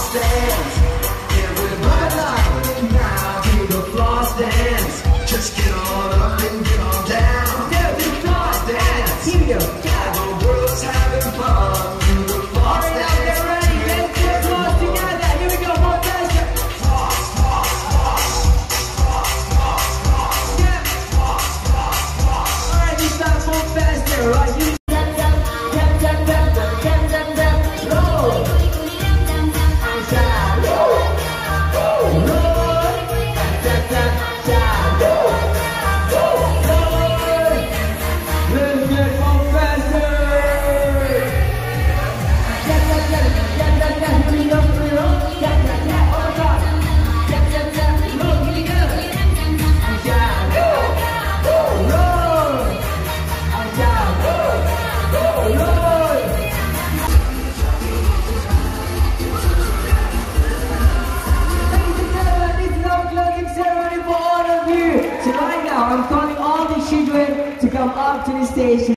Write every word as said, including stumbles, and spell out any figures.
floss dance. Everybody now do the floss dance. Just get on up and get on down. Do the floss dance. Here we go. Yeah, the world's having fun. Do the floss dance. All right, now get ready. Let's do the floss together. Here we go. More faster. Floss, floss, floss. Floss, floss, floss. Yeah. Floss, floss, floss. All right, you start more faster. All right, you. I'm calling all the children to come up to the stage.